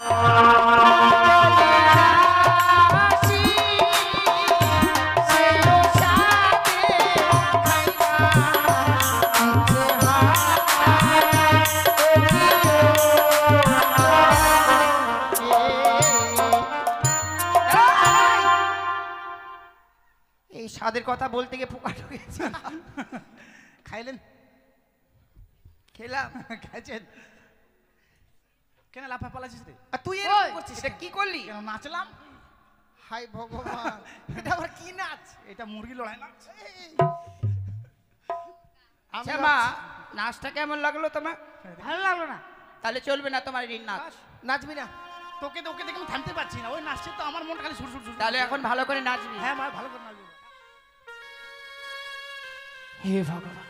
এই স্বাদের কথা বলতে গিয়ে পোকা ঢুকেছে। খাইলেন? খেলাম। খাইছেন? কেন লাফা পালাছিস রে? আর তুই এরকম করছিস, এটা কি করলি? কেন নাচলাম? হাই ভগবান, এটা আবার কি নাচ? এটা মুরগি লড়াই নাচ। আচ্ছা মা, নাচটা কেমন লাগলো তোমার? ভালো লাগলো না? তাহলে চলবে না তোমার এই নাচ? নাচবি না? তোকে তোকে দেখে আমি থামতে পারছি না, ওই নাচছে তো আমার মনটা খালি সুর। তাহলে এখন ভালো করে নাচবি। হ্যাঁ ভাই, ভালো করে নাচবো। হে ভগবান,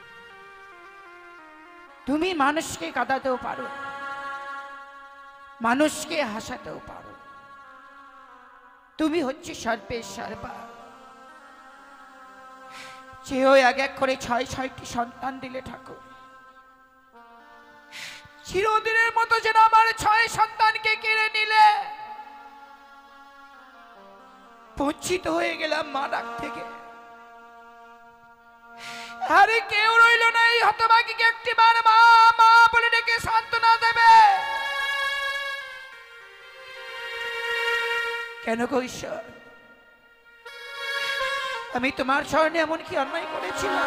তুমি মানুষকে কাঁদাতেও পারো, মানুষকে হাসাতেও পারো। তুমি হচ্ছে সর্বের সর্বা। চেয়েও এক এক করে ৬-৬টি সন্তান দিলে ঠাকুর। চিরদিনের মতো যেন আমার ৬ সন্তানকে কেড়ে নিলে। বঞ্চিত হয়ে গেলাম মা ডাক থেকে। আরে কেউ রইল না এই হতভাগীকে একটিবার মা মা বলে ডেকে সান্ত্বনা দেবে। কেন গো ঈশ্বর, আমি তোমার স্মরণে এমন কি অন্যায় করেছিলাম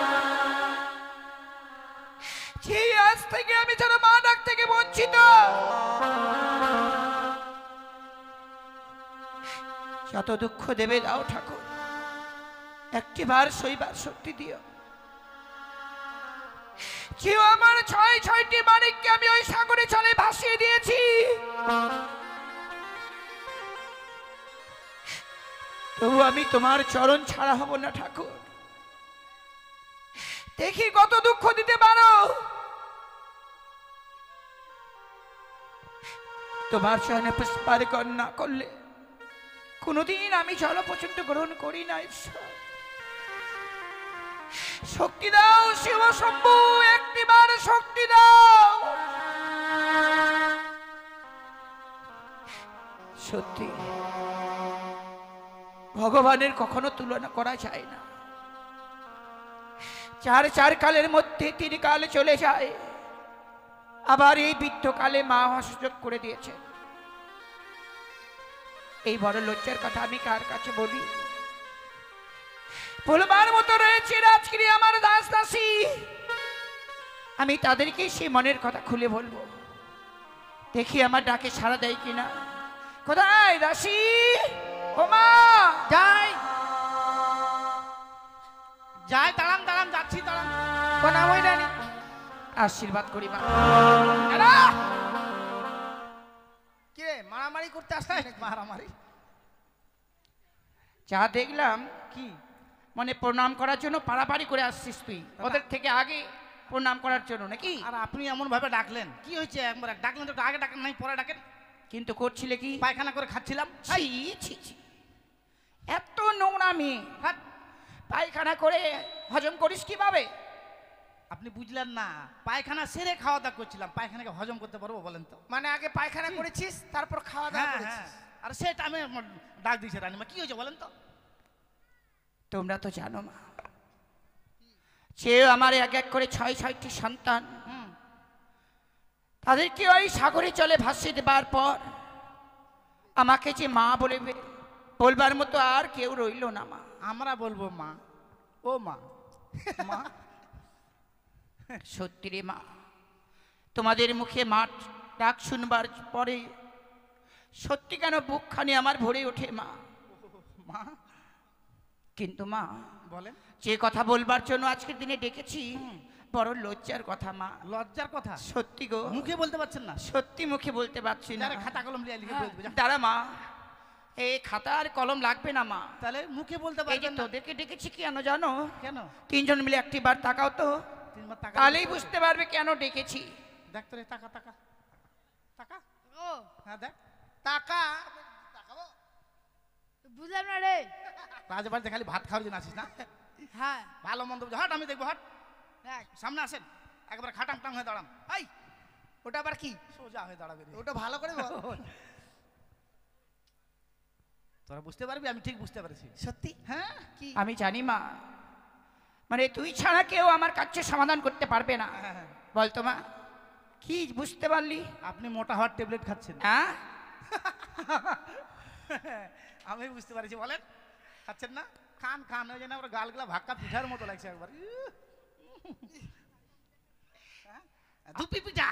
যে আজ থেকে আমি যেন মা ডাক থেকে বঞ্চিত? যত দুঃখ দেবে দাও ঠাকুর, একটিবার সইবার শক্তি দিও। যে আমার ৬-৬টি মানিককে আমি ওই সাগরে চলে ভাসিয়ে দিয়েছি, তবু আমি তোমার চরণ ছাড়া হব না ঠাকুর। দেখি কত দুঃখ দিতে পারো। তোমার চরণে পুষ্পার্ঘ্য না করলে কোনদিন আমি জলপ্রচণ্ড গ্রহণ করি না। ঈশ্বর শক্তি দাও, শিব শম্ভু একটিবার শক্তি দাও। সত্যি ভগবানের কখনো তুলনা করা যায় না। 4 কালের মধ্যে 3 কাল চলে যায়, আবার এই বৃদ্ধকালে মা সুযোগ করে দিয়েছেন। এই বড় লজ্জার কথা আমি কার কাছে বলি? বলবার মতো রয়েছে রাজগিরি আমার দাস দাসী, আমি তাদেরকে সেই মনের কথা খুলে বলবো। দেখি আমার ডাকে সাড়া দেয় কিনা। কোথায় দাসী? ও মা, যাই যাই, দাঁড়ান দাঁড়ান, যাচ্ছি দাঁড়ান। কোন ওই রানী, আশীর্বাদ করি মা। কে মারামারি করতে আসছে? মারামারি যা দেখলাম কি মানে প্রণাম করার জন্য পাড়াপাড়ি করে আসছিস তুই, ওদের থেকে আগে প্রণাম করার জন্য নাকি? আর আপনি এমন ভাবে ডাকলেন, কি হয়েছে? একবার ডাকলেন তো আগে ডাকেন নাই, পরে ডাকেন। কিন্তু করছিলে কি? পায়খানা করে খাচ্ছিলাম। ছি ছি ছি, এত নোংরামি! হাট! পায়খানা করে হজম করিস কিভাবে? আপনি বুঝলেন না, পায়খানা সেরে খাওয়া দাওয়া করছিলাম। পায়খানাকে হজম করতে পারবো বলেন তো? মানে আগে পায়খানা করেছিস, তারপর খাওয়া দাওয়া করেছিস? আর সেটা আমি ডাক দিয়েছি রানীমা। কি হয়েছে বলেন তো? তোমরা তো জানো মা, সে আমার এক এক করে ৬-৬টি সন্তান, তাদেরকে ওই সাগরে চলে ভাসিয়ে দেবার পর আমাকে যে মা বলে বলবার মতো আর কেউ রইল না মা। আমরা বলবো মা, ও মা। মা সত্যি রে মা, তোমাদের মুখে মা ডাক শুনবার পরে সত্যি কেন বুকখানি আমার ভরে ওঠে মা। মা কিন্তু মা বলেন, যে কথা বলবার জন্য আজকের দিনে ডেকেছি বড় লজ্জার কথা মা। লজ্জার কথা? সত্যি গো, মুখে বলতে পারছেন না? সত্যি মুখে বলতে পারছি না। খাতা কলম লিখে লিখে বলতে। দাঁড়া মা, এই খাতা আর কলম লাগবে না মা। তাহলে মুখে বলতে এই যে পারবেন না? তোদেরকে ডেকেছি কেন জানো? কেন? 3 জন মিলে একটিবার তাকাও তো, 3 বার তাকা, তাহলেই বুঝতে পারবে কেন ডেকেছি। দেখ তো রে, তাকা তাকা তাকা। ও হ্যাঁ দেখ, তাকা। তাকাবো? বুঝলাম না রে। রাজবাড়িতে খালি ভাত খাওয়ার জন্য আসিস না? হ্যাঁ ভালো মন্দ হট, আমি দেখবো। হট, দেখ, সামনে আসেন, একবার খাটাং টাং হয়ে দাঁড়ান। এই ওটা আবার কি? সোজা হয়ে দাঁড়াবে রে। ওটা ভালো করে বল। তোরা বুঝতে পারবি, আমি ঠিক বুঝতে পারছি। সত্যি? হ্যাঁ কি? আমি জানি মা, মানে তুই ছাড়া কেউ আমার কাছে সমাধান করতে পারবে না। হ্যাঁ, হ্যাঁ। বলতো মা, কি বুঝতে পারলি? আপনি মোটা হওয়ার ট্যাবলেট খাচ্ছেন। হ্যাঁ, আমি বুঝতে পারছি, বলেন খাচ্ছেন না? খান খান, ওই জন্য আমার গালগুলা ভাক্কা পিঠার মতো লাগছে একবার। দুপি পিঠা।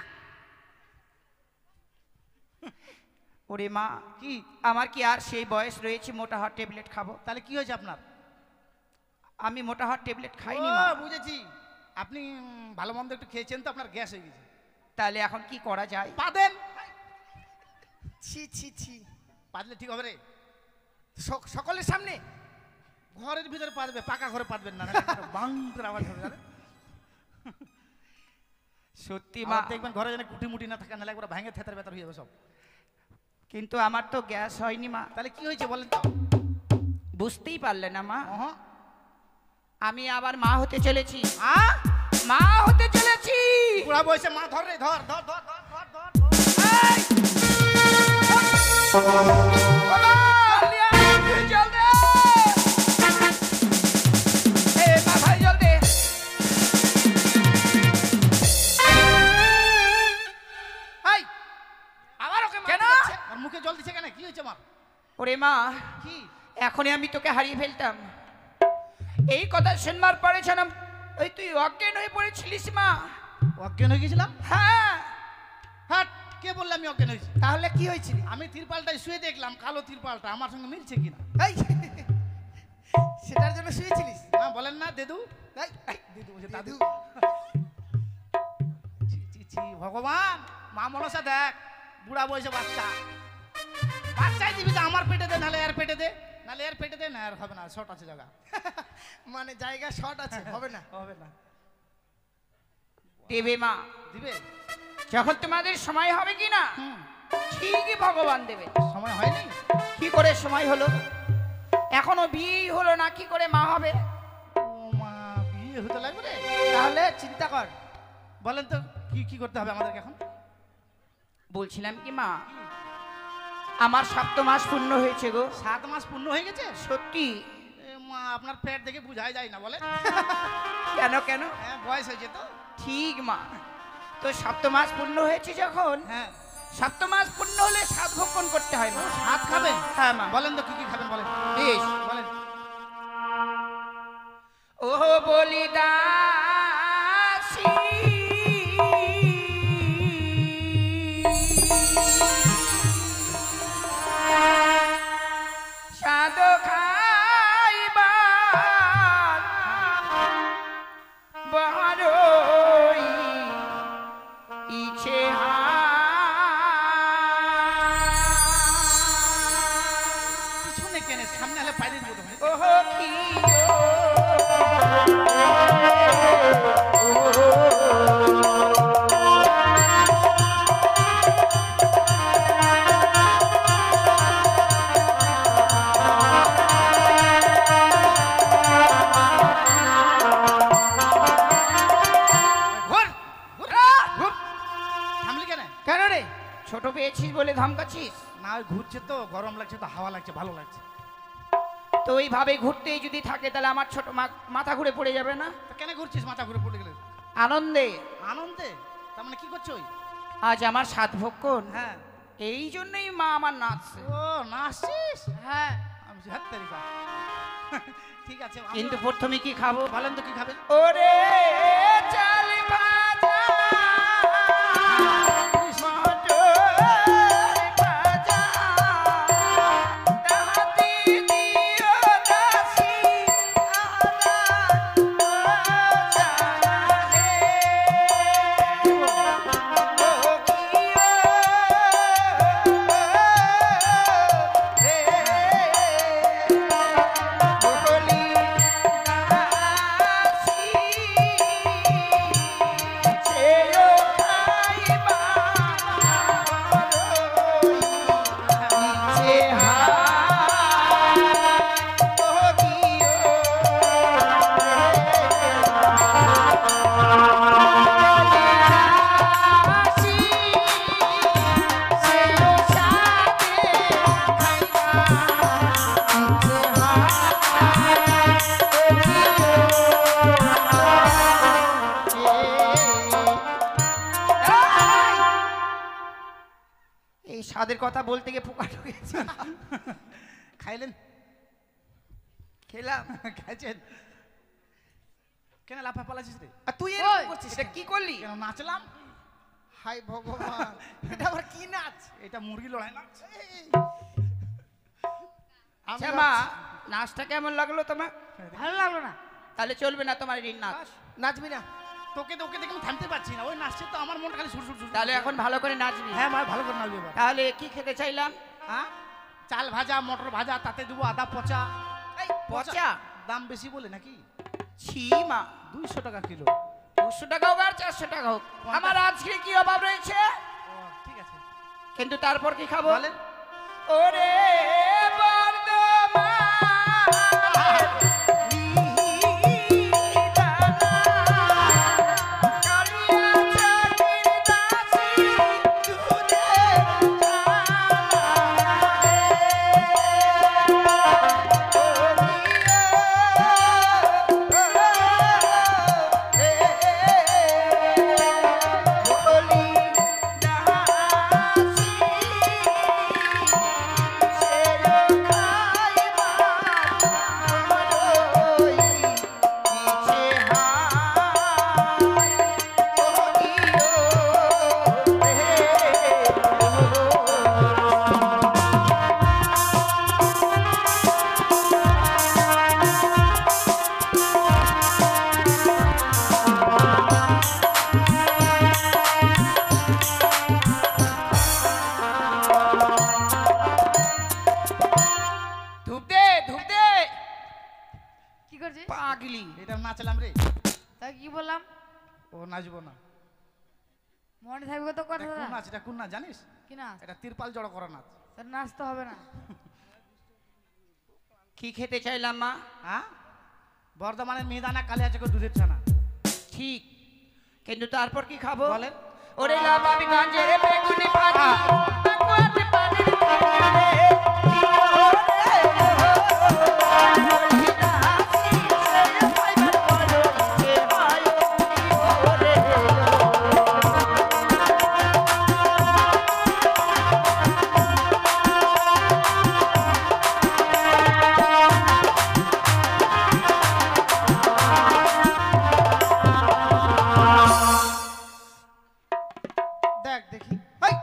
ওরে মা, কি আমার কি আর সেই বয়স রয়েছে মোটা হওয়ার ট্যাবলেট খাবো? তাহলে কি হয়েছে আপনার? আমি মোটা হওয়ার ট্যাবলেট খাইনি ও, মা। বুঝেছি, আপনি ভালো মন্দ একটু খেয়েছেন তো আপনার গ্যাস হয়ে গেছে। তাহলে এখন কি করা যায়? পাদেন, ছি ছি ছি। পাদলে ঠিক হবে রে। সকলের সামনে? ঘরের ভিতরে পাদবে, পাকা ঘরে পাদবেন না, বাং করে আওয়াজ হবে জানেন? সত্যি মা, মা দেখবেন ঘরে যেন কুটি মুটি না থাকে, নাহলে একবার ভাঙে থেতার বেতার হয়ে যাবে সব। কিন্তু আমার তো গ্যাস হয়নি মা। তাহলে কি হয়েছে বলেন তো? বুঝতেই পারলে না মা, অহ, আমি আবার মা হতে চলেছি। আ মা হতে চলেছি। পুরা বয়সে মা ধর রে, ধর ধর ধর ধর ধর ধর। এই! বাবা! জল দে! এই মাথায় জল দে। এই, আবার ওকে মারতে কেন? যাচ্ছে? আর মুখে জল দিছে কেন? কি হয়েছে আমার? ওরে মা, কি? এখনই আমি তোকে হারিয়ে ফেলতাম। এই কথা শুনবার পরে জানাম ওই তুই অজ্ঞান হয়ে পড়েছিলিস মা। অজ্ঞান হয়ে গেছিলাম? হ্যাঁ, হ্যাঁ, কে বললে আমি অজ্ঞান হয়েছি? তাহলে কি হয়েছিল? আমি তিরপালটায় শুয়ে দেখলাম, কালো তিরপালটা আমার সঙ্গে মিলছে কিনা। এই, সেটার জন্য শুয়েছিলিস? হ্যাঁ, বলেন না দেদু? এই, এই, দিদু বলছে দাদু। দাদু। ছি ছি ছি, ভগবান, মা মনসা দেখ, বুড়া বয়সে বাচ্চা, বাচ্চাই দিবি তো আমার পেটে দে, নাহলে এর পেটে দে, নাহলে এর পেটে দে, না আর হবে না, শর্ট আছে জায়গা। মানে জায়গা শর্ট আছে, হবে না। হবে না। দেবে মা, দিবে? যখন তোমাদের সময় হবে কি না হুম, ঠিকই ভগবান দেবে। সময় হয়নি। কি করে সময় হলো? এখনো বিয়ে হলো না, কি করে মা হবে? ও মা, বিয়ে হতে লাগবে রে। তাহলে চিন্তা কর। বলেন তো কি কি করতে হবে আমাদেরকে এখন? বলছিলাম কি মা, আমার 7 মাস পূর্ণ হয়েছে গো। 7 মাস পূর্ণ হয়ে গেছে? সত্যি? এ মা, আপনার পেট দেখে বুঝাই যায় না, বলে। কেন কেন? হ্যাঁ, বয়স হয়েছে তো। ঠিক মা, তো 7 মাস পূর্ণ হয়েছে যখন, হ্যাঁ, 7 মাস পূর্ণ হলে 7 ভক্ষণ করতে হয় মা। ভাত খাবেন? হ্যাঁ মা। বলেন তো কি কি খাবেন, বলেন। বেশ, বলেন। ও বলিদাসী সাদ খাইবার বড়ই ইচ্ছে পিছনে কেনে, সামনে হলে বাইরে দিব তুমি। ওহ কি ঘুর, ঘুর, ঘুর। থামলি কেন? কেন রে? ছোট পেয়েছিস বলে ধমকাচ্ছিস? না, ওই ঘুরছে তো, গরম লাগছে তো, হাওয়া লাগছে, ভালো লাগছে। তো ওইভাবে ঘুরতেই যদি থাকে তাহলে আমার ছোট মাথা ঘুরে পড়ে যাবে না? তা কেন ঘুরছিস মাথা ঘুরে পড়ে গেলে? আনন্দে। আনন্দে? তার মানে কি করছো? আজ আমার 7 ভক্ষণ, হ্যাঁ। এই জন্যই মা আমার নাচছে। ও, নাচছিস? হ্যাঁ। আমি হাত তারি বা। ঠিক আছে, কিন্তু প্রথমে কি খাবো? বলেন তো কি খাবেন? ওরে চাল ভাজা মটর ভাজা তাহাতে দিও দাসী আমার জানা রে ও কিও রে বলি দাসী এই স্বাদের কথা বলতে গিয়ে পোকা ঢুকেছে। খাইলেন? খেলাম। খাইছেন? কেন লাফা পালাছিস রে? আর তুই এরকম ওই, করছিস এটা কেন? কি করলি? কেন নাচলাম? হাই ভগবান, এটা আবার কি নাচ? এটা মুরগি লড়াই নাচ। এই, আচ্ছা মা, নাচটা কেমন লাগলো তোমার? ভালো লাগলো না। তাহলে চলবে না তোমার এই নাচ। নাচবি না? তোকে তো ওকে দেখে আমি থামতে পারছি না, ওই নাচছে তো আমার মনটা খালি সুর সুর সুর। তাহলে এখন ভালো করে নাচবি। হ্যাঁ ভাই, ভালো করে নাচবে এবার। তাহলে কি খেতে চাইলাম? হ্যাঁ, চাল ভাজা, মটর ভাজা, তাতে দেবো আদা পচা। এই পচা? দাম বেশি বলে নাকি? ছি মা, 200 টাকা কিলো। 200 টাকা হোক আর 400 টাকা হোক, আমার আজকে কি অভাব রয়েছে? ও ঠিক আছে, কিন্তু তারপর কি খাবো? বলেন। ওরে বর্ধমান ধূপ দে, ধূপ দে। কি করছিস? পাগলি, এটা নাচলাম রে। তাই কি বললাম? ও নাচবো না। মনে থাকবে তো কথা। এটা কোন নাচ? এটা কোন নাচ জানিস? কি না? এটা তিরপাল জড়ো করা নাচ। তোর নাচতে হবে না। কি খেতে চাইলাম মা? হ্যাঁ, বর্ধমানের মিহিদানা কালিয়াচকের দুধের ছানা। ঠিক, কিন্তু তারপর কি খাবো? বলেন। ওরে লাভাবি গঞ্জের বেগুনি পানি, বাকুয়াতে পানির রে, কি ওরে বলি না আসি, সে পাইবার বড় ইচ্ছে হয়, কি ওরে। দেখ দেখি। হাই!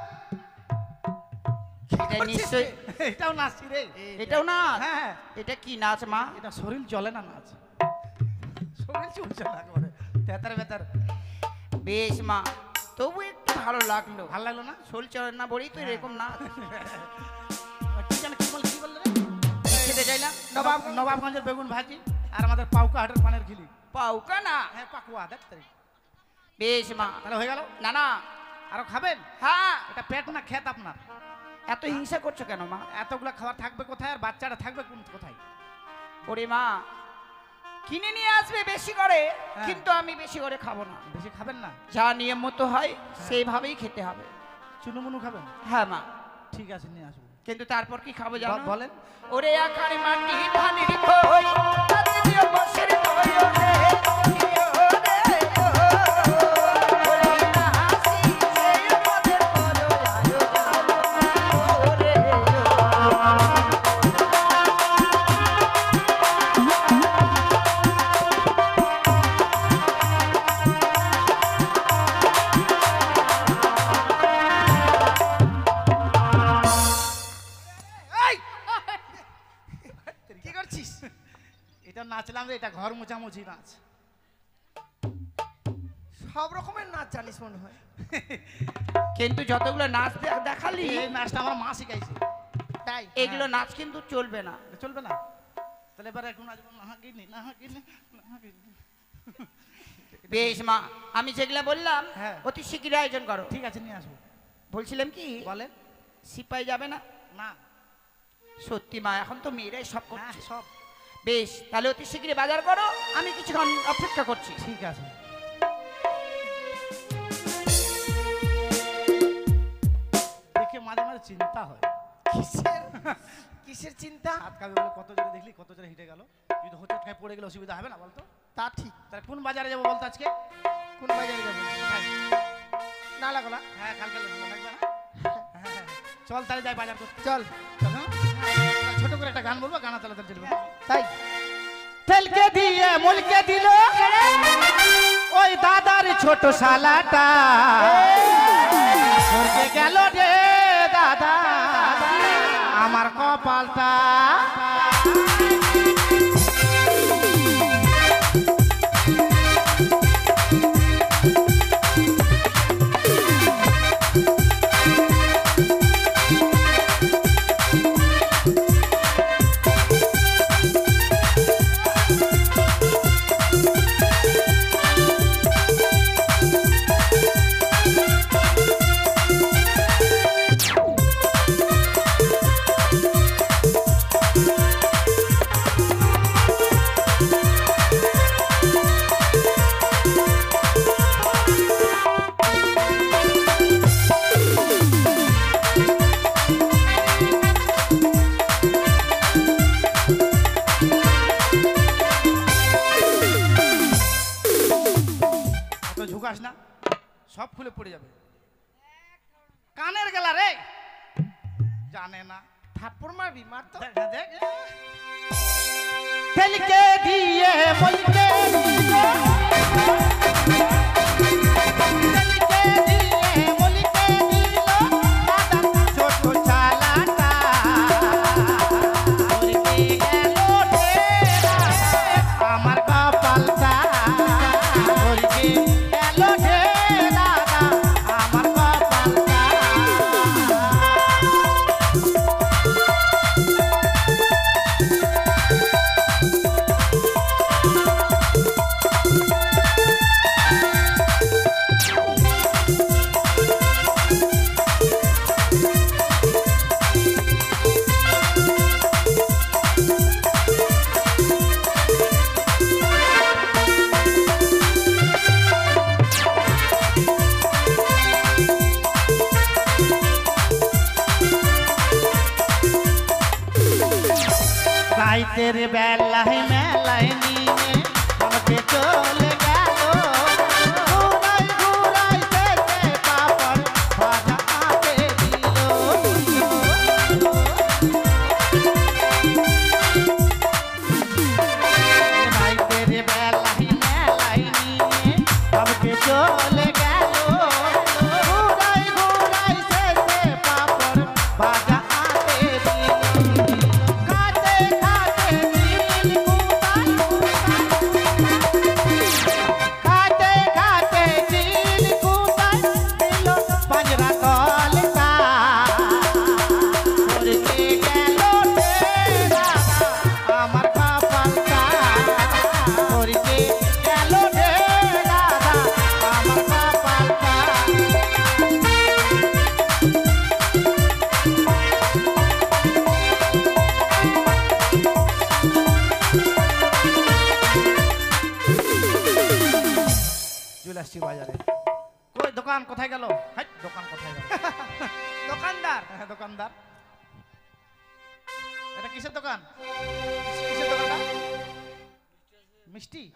কি এটা করছিস নিশ্চয়ই, রে? এটাও নাচছি রে। এটাও নাচ? হ্যাঁ, এটা কি নাচ মা? এটা শরীর চলে না নাচ, শরীর চলছে না একেবারে তেতার বেতার। বেশ মা, তবু একটু ভালো লাগলো। ভালো লাগলো না? শোল চলে না বলেই তো এরকম নাচ। কি জানে কি বললে রে? কি খেতে চাইলাম? নবাবগঞ্জের বেগুন ভাজি আর আমাদের পাউকা হাটের পানের খিলি। পাউকা না? হ্যাঁ, পাকুয়া দেখ তারিখ। বেশ মা। তাহলে হয়ে গেল? না না, আরো খাবেন? হ্যাঁ। এটা পেট না খেত আপনার? এত হিংসা করছো কেন মা? এতগুলা খাবার থাকবে কোথায় আর বাচ্চাটা থাকবে কোথায়? ওরে মা, কিনে নিয়ে আসবে বেশি করে, হ্যাঁ। কিন্তু আমি বেশি করে খাবো না। বেশি খাবেন না? যা নিয়ম মতো হয় সেইভাবেই খেতে হবে। চুনুমুনু খাবেন? হ্যাঁ মা, ঠিক আছে, নিয়ে আসবো। কিন্তু তারপর কি খাবো জানো? বলেন। ওরে আকারে মাটি ধানের খই, তাতে দিও বসের খই ওরে, কি ওরে ও, বলি না হাসি, সেই আমাদের বড় আয়োজন, ওরে এই! কি করছিস? এটা নাচলাম রে, এটা ঘর মোছামুছি নাচ। সব রকমের নাচ জানিস মনে হয়। কিন্তু যতগুলো নাচ দেখালি, এই নাচটা আমার মা শিখাইছে। তাই এগুলো নাচ কিন্তু চলবে না। এটা চলবে না? তাহলে এবার এখন নাচবো না হাঁকিনি না হাঁকিনি না হাঁকিনি। বেশ মা, আমি যেগুলা বললাম হ্যাঁ। অতি শীঘ্রই আয়োজন করো। ঠিক আছে, নিয়ে আসবো। বলছিলাম কি, বলেন। সিপাই যাবে না? না, সত্যি মা, এখন তো মেয়েরাই সব হ্যাঁ করছে। সব বেশ, তাহলে অতি শীঘ্রই বাজার করো, আমি কিছুক্ষণ অপেক্ষা করছি। ঠিক আছে। দেখে মাঝে মাঝে চিন্তা হয়, কিসের কিসের চিন্তা? হাত কাবে বলে কত জোরে দেখলি, কত জোরে হিটে গেল। যদি হোঁচট খায় পড়ে গেলে অসুবিধা হবে না বলতো? তা ঠিক। তাহলে কোন বাজারে যাবো বলতো আজকে? কোন বাজারে যাবো? না লাগলা। হ্যাঁ, কালকে লাগবে না? হ্যাঁ, চল তাহলে যাই বাজার করতে চল চল হ্যাঁ? ছোট করে একটা গান বলবো গানা তাহলে চলবে তাই তেলকে দিয়ে মুলকে দিল ওই দাদার ছোট শালাটা স্বর্গে গেল রে দাদা আমার কপালটা ঝুঁকাস না সব খুলে পড়ে যাবে কানের গেলা রে জানে না থাপ্পড় মারবি মার তো দেখ দেখ তেলকে দিয়ে মুলকে ছোট চালাটা আমার কপালটা আমার কপালটা রাইতের বেলায় মেলায় নিয়ে আমাকে চলে গেল ঘুরাই ঘুরাই থেকে পাপড় ভাজা আতে দিল রাইতের বেলায় মেলায় নিয়ে আমাকে চলে গেল ঘুরাই ঘুরাই থেকে পাপড় ভাজা আতে দিল খাতে খাতে দিল খাতে খাতে দিল কুতাই দিল পাঁজরা কলকা করতে গেল রে দাদা আমার কপালটা করতে গেল রে দাদা আমার কপালটা চলে আসছি বাজারে কই দোকান কোথায় গেল হাই দোকান কোথায় গেল দোকানদার হ্যাঁ দোকানদার এটা কিসের দোকান কিসের দোকানটা মিষ্টি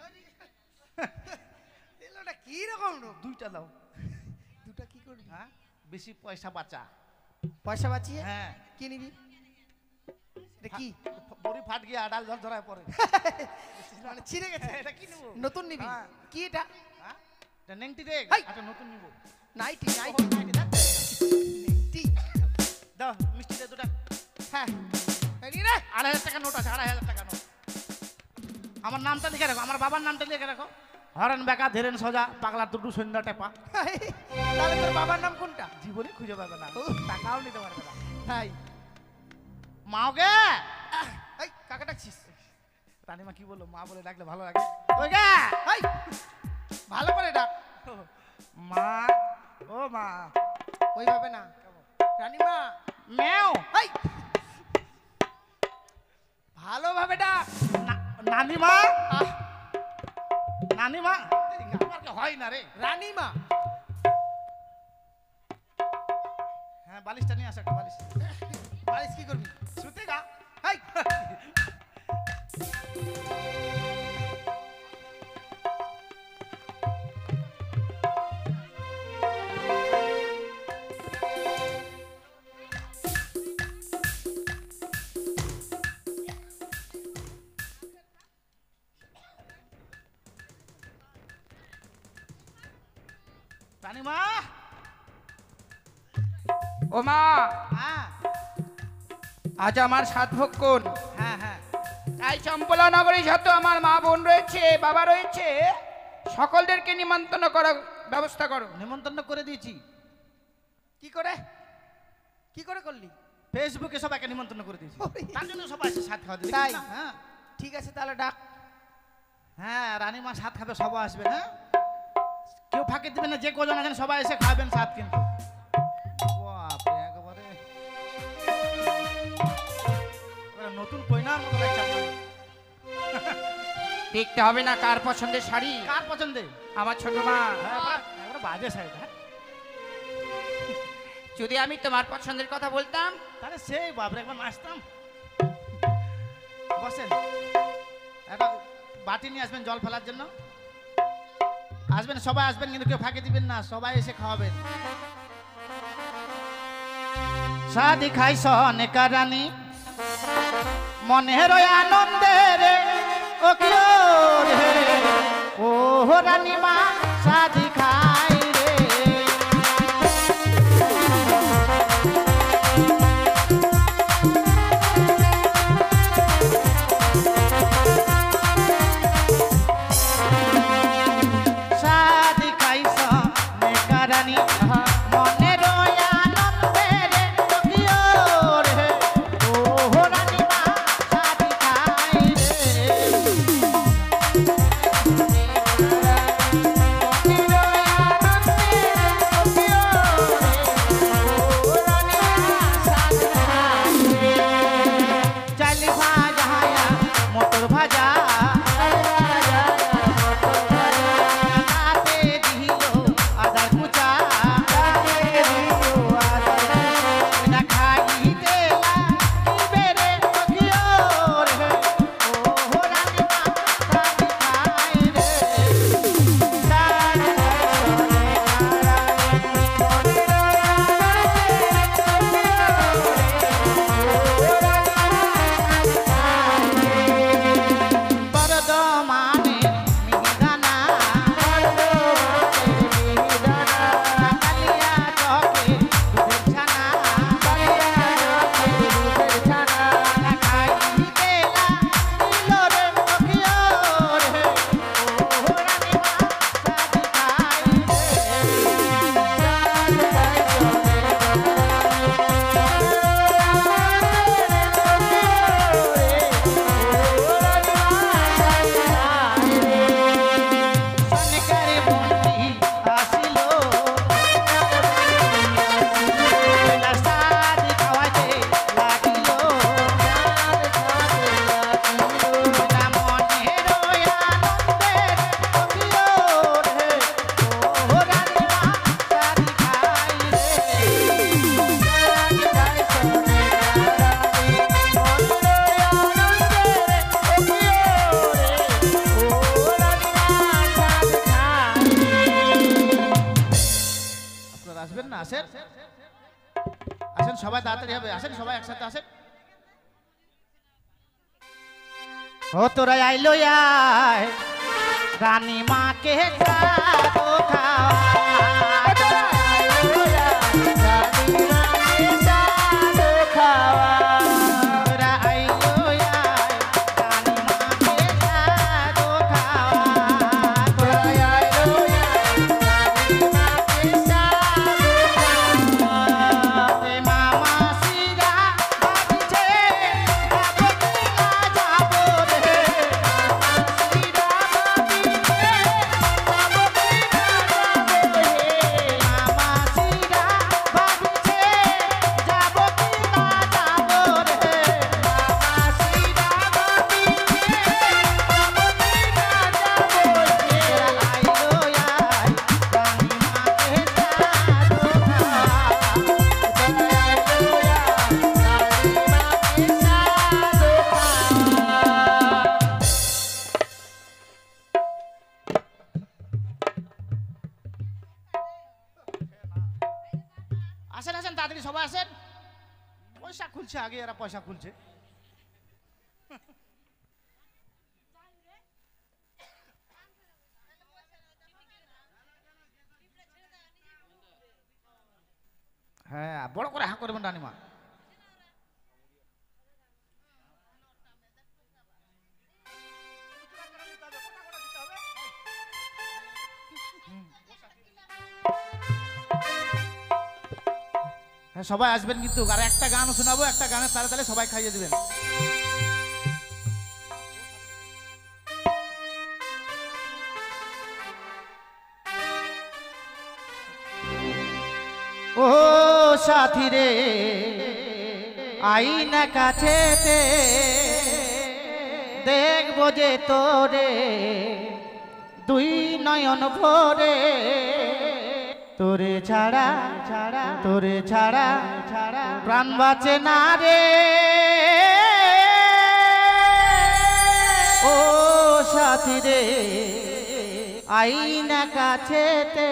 এলোটা কি রকম রূপ দুইটা দাও দুটা কি করবি হ্যাঁ বেশি পয়সা বাঁচা পয়সা বাঁচিয়ে হ্যাঁ কি নিবি এটা কি বড়ি ফাট গিয়ে আডাল জল ধরায় পড়ে মানে ছিঁড়ে গেছে এটা কি নেবো নতুন নিবি হ্যাঁ। কি এটা হ্যাঁ এটা নেংটি দেখ হাই। একটা নতুন নিবো নাইটি ও, নাইটি নাইটি দেখ। নাইটি দাও মিষ্টি দে দুটা হ্যাঁ এই রে 2,500 টাকা নোট আছে 2,500 টাকা নোট আমার নামটা লিখে রাখো আমার বাবার নামটা লিখে রাখো হরেন বেকা ধীরেন সোজা পাগলা দুটো সন্ধ্যা টেপা তাহলে তোর বাবার নাম কোনটা জীবনে খুঁজে পাবে না ও, টাকাও নিতে পারবে না তাই মাও গে এই কাকা ডাকছিস রানীমা কি বললো মা বলে ডাকলে ভালো লাগে ওই গে এই ভালো করে ডাক মা ও মা ওইভাবে না রানীমা মেও এই ভালোভাবে ডাক নানিমা আহ, নানিমা আমার কি হয় না রে রানীমা হ্যাঁ বালিশটা নিয়ে আসো একটা বালিশ বালিশ কি করবি শুতে গা এই রানীমা ও মা, হ্যাঁ আজ আমার সাত ভক্ষণ, হ্যাঁ হ্যাঁ তাই চম্পলা নগরে যত আমার মা বোন রয়েছে, বাবা রয়েছে, সকলদেরকে নিমন্ত্রণ করার ব্যবস্থা করো। নিমন্ত্রণ করে দিয়েছি। কি করে কি করে করলি? ফেসবুকে সবাইকে নিমন্ত্রণ করে দিয়েছি, তার জন্য সবাই এসে সাত খাওয়া দিয়েছে। তাই? হ্যাঁ ঠিক আছে তাহলে ডাক। হ্যাঁ রানীমা সাত খাবে, সবাই আসবে। হ্যাঁ কেউ ফাঁকি দিবে না, যে কজন আছেন সবাই এসে খাবেন সাত। কিন্তু বাপরে, একেবারে নতুন কইনার মতো লাগছে আপনার। দেখতে হবে না কার পছন্দের শাড়ি? কার পছন্দে? আমার ছোট মা, হ্যাঁ একেবারে বাজে সাইড। হ্যাঁ যদি আমি তোমার পছন্দের কথা বলতাম, তাহলে সেই বাপরে একবার নাচতাম। বসেন, একটা বাটি নিয়ে আসবেন জল ফেলার জন্য। আসবেন, সবাই আসবেন, কিন্তু কেউ ফাঁকি দিবেন না, সবাই এসে খাওয়াবেন। সাদি খাই সনেকা রানী মনের আনন্দের ও কিও রে, ও রানী মা সাদি খাই রে। সাদি খাই সনেকা রানী মনের আনন্দের ও কিও রে, ও রানী মা সাদি খাই রে। চাল ভাজা মটর ভাজা তাতে দিল আদার কুচা, এটা খাইতে লাগিবে রে সখিও রে, ও রানী মা সাদি খাই রে। বর্ধমানে মিহিদানা কালিয়া চকে দুধের ছানা, খাইতে লাগিল রে সখিও রে, ও রানী মা সাদি খাই সনেকারে বন্দি আসিল, সাদি খাওয়াইতে লাগিল, মনের আনন্দের সখিও রে, ও রানী মা সাদি খাই রে। আপনারা আসবেন না? আসেন আসেন, সবাই তাড়াতাড়ি হবে, আসেন সবাই একসাথে আসেন। ও তোরা আইলো আয় রানী মাকে চাঁদো খাওয়া, তোরা আইলো আয় রানী মাকে চাঁদো খাওয়া, তোরা আইলো এ মামা সিরা বাজছে যাবো কি না যাবো রে, সিরা বাজছে যাবো কি না যাবো রে, মামা সিরা বাজছে যাবো কি না যাবো রে, মামা সিরা বাজছে যাবো কি না যাবো রে। আইলো আয় রানী মাকে চাঁদো খাওয়া, আসেন আসেন তাড়াতাড়ি সবাই আসেন। পয়সা খুলছে আগে, এরা পয়সা খুলছে। হ্যাঁ বড় করে হ্যাঁ করবেন রানীমা। হ্যাঁ সবাই আসবেন কিন্তু, আর একটা গান শোনাবো, একটা গানের তালে তালে সবাই খাইয়ে দিবেন। ও সাথী রে আইনা কাছেতে দেখবো যে তোরে দুই নয়ন ভরে, তোরে ছাড়া ছাড়া তোরে ছাড়া ছাড়া প্রাণ বাঁচে না রে। ও সাথী রে আইনা কাছেতে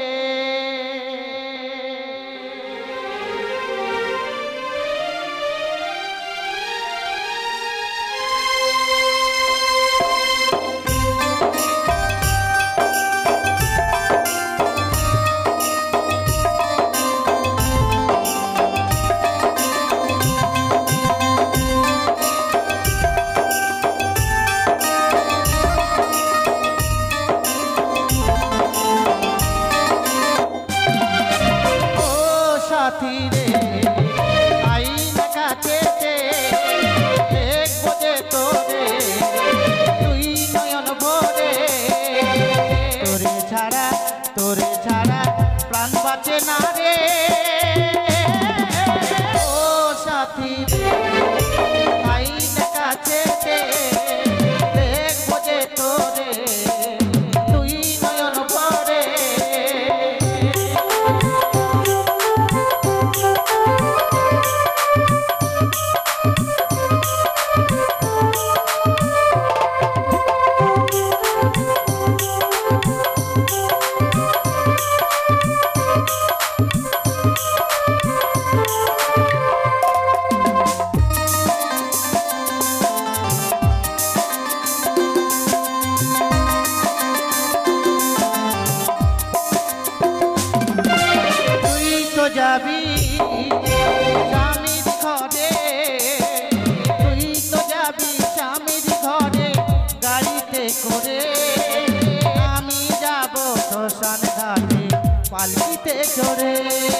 যাবি স্বামীর ঘরে, তুই তো যাবি স্বামীর ঘরে গাড়িতে করে, আমি যাব শ্মশান ঘাটে পালকিতে চড়ে।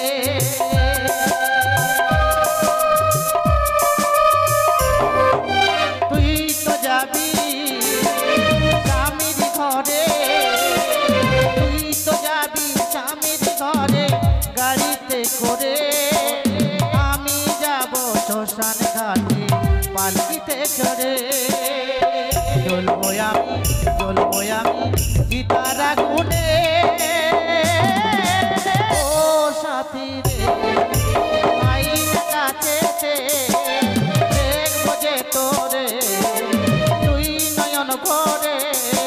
তুই তো যাবি স্বামীর ঘরে, তুই তো যাবি স্বামীর ঘরে গাড়িতে করে, আমি যাব শ্মশান ঘাটে পালকিতে চড়ে। জ্বলবো আমি গীতার আগুনে, ও সাথী রে আইনা কাছেতে দেখবো যে তোরে তুই নয়ন ভরে।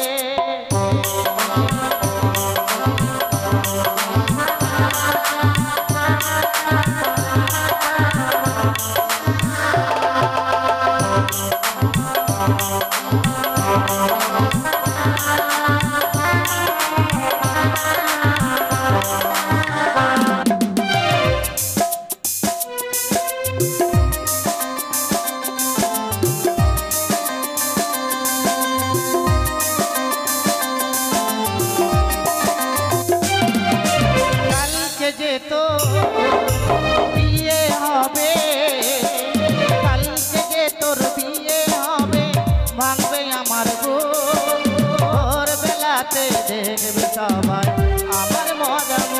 দেখবে সবাই আমার মজা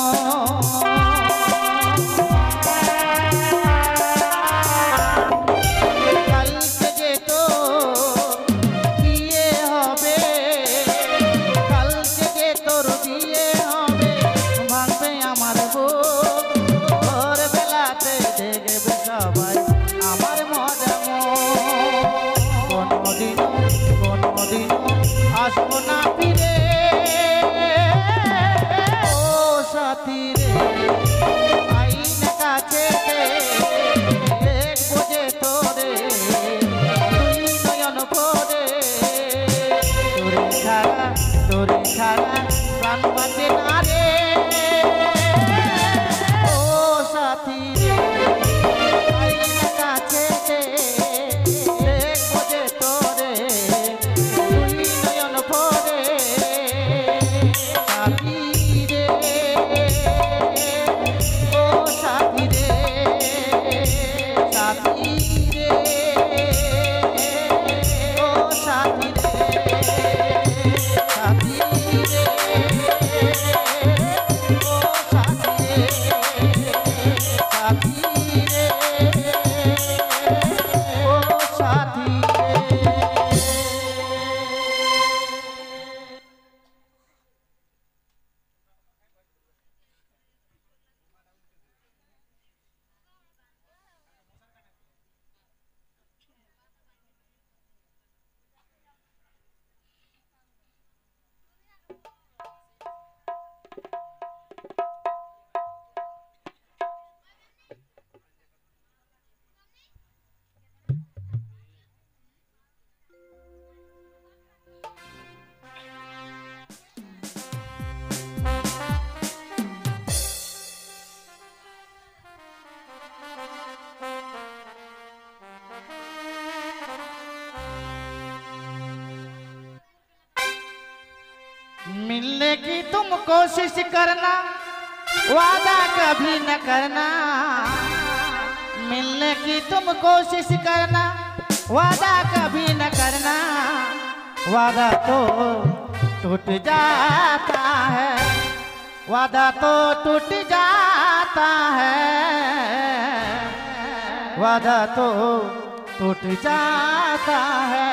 কালকে যে তো বিয়ে হবে, কালকে যে তোর বিয়ে হবে, ভাঙবে আমার ভোর বেলাতে দেখবে সবাই আমার মজা। কোনদিন আসবো না ফিরে, ও সাথী রে আইনা কাছেতে দেখবো যে তোরে তুই নয়ন ভরে। তোরে ছাড়া প্রাণ বাঁচে না রে, ও সাথী की तुम कोशिश करना, वादा कभी न करना। मिलने की तुम कोशिश करना, वादा कभी न करना। वादा तो टूट जाता है, वादा तो टूट जाता है, वादा तो टूट जाता है।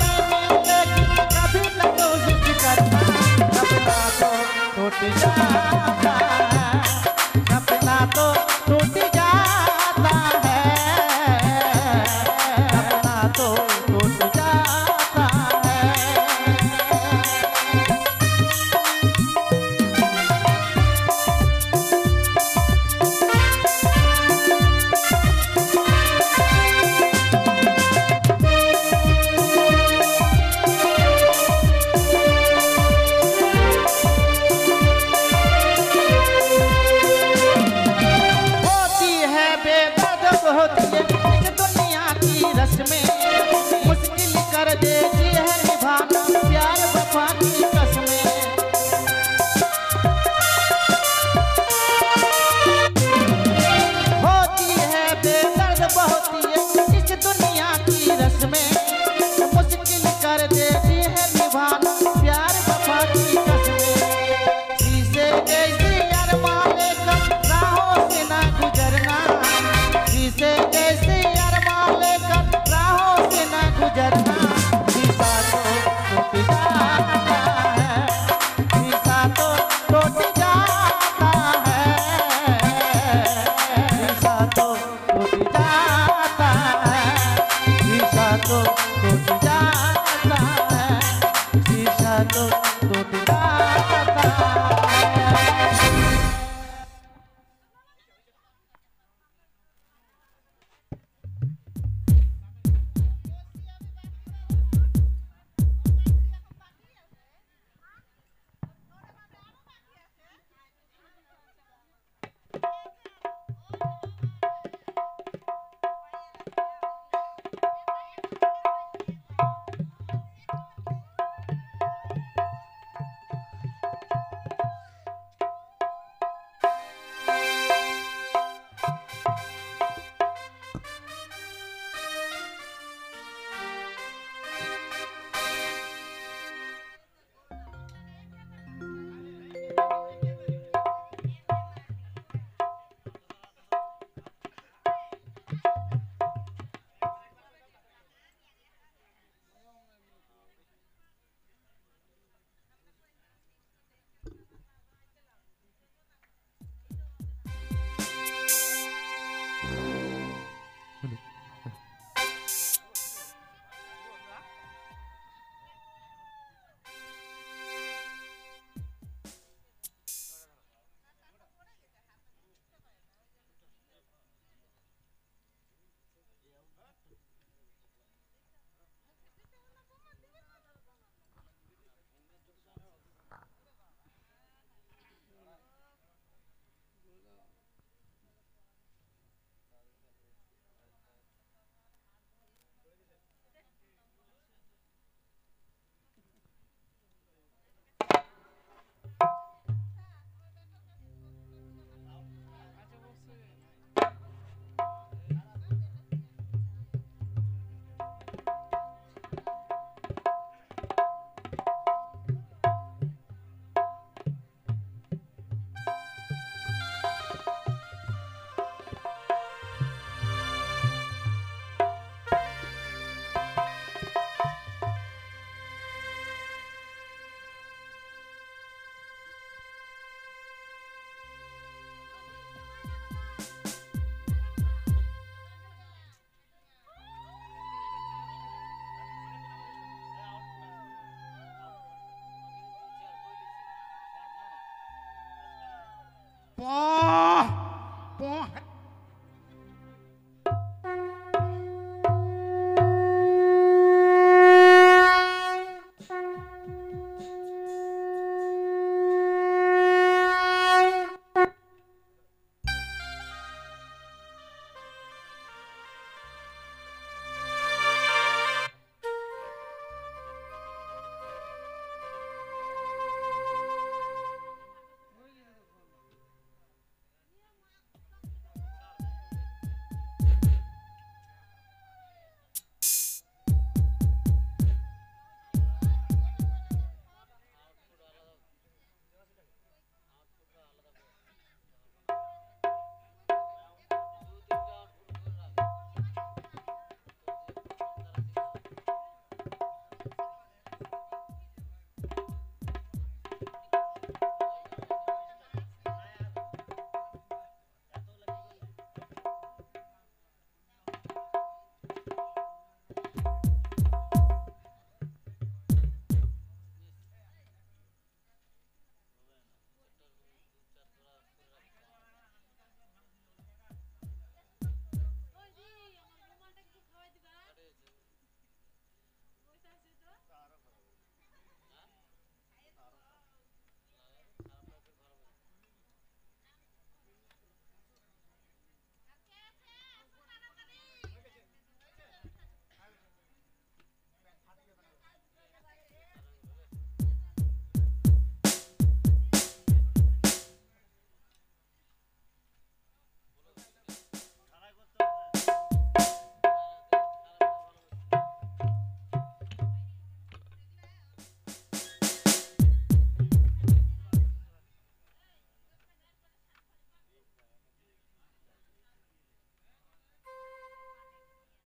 टूट जा